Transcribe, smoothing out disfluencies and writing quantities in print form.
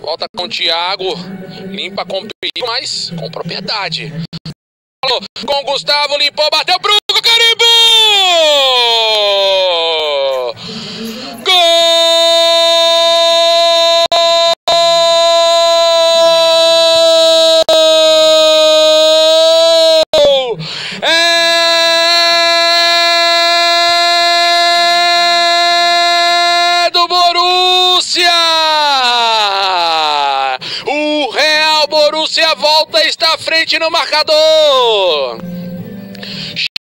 Volta com o Thiago. Limpa com perigo, mas com propriedade. Com o Gustavo, limpou, bateu pro Carimbo! Gol! É do Borussia! O Real Borussia volta, está à frente no marcador.